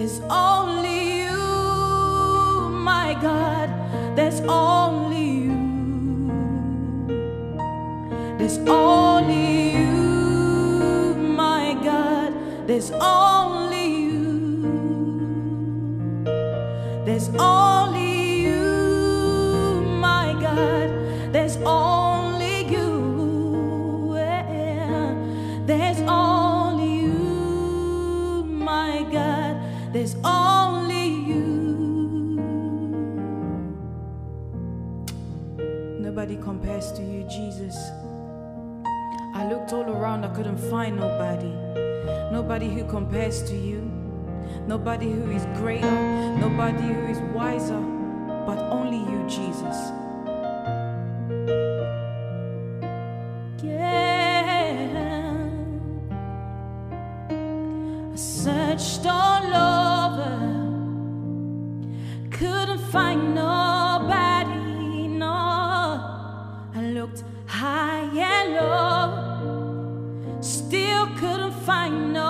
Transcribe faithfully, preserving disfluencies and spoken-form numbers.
There's only you, my God. There's only you. There's only you, my God. There's only you. There's only you, my God. There's only you. Yeah. There's only you, my God. There's only you. Nobody compares to you, Jesus. I looked all around, I couldn't find nobody. Nobody who compares to you. Nobody who is greater. Nobody who is wiser. But only you, Jesus. Yeah. I searched all over, couldn't find nobody, no. I looked high and low, still couldn't find nobody.